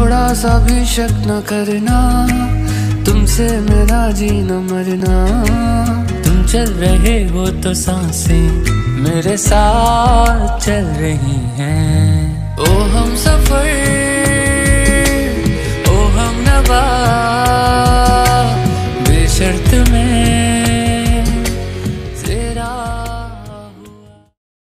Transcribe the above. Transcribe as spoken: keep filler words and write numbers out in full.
थोड़ा सा भी शक न करना, तुमसे मेरा जीना मरना। तुम चल रहे हो तो सांसें मेरे साथ चल रही हैं।